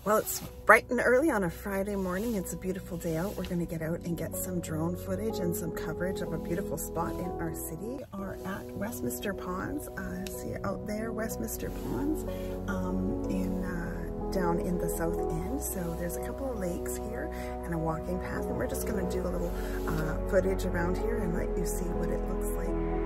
Well, it's bright and early on a Friday morning. It's a beautiful day out. We're going to get out and get some drone footage and some coverage of a beautiful spot in our city. We are at Westminster Ponds. See out there, Westminster Ponds, down in the south end. So there's a couple of lakes here and a walking path, and we're just going to do a little footage around here and let you see what it looks like.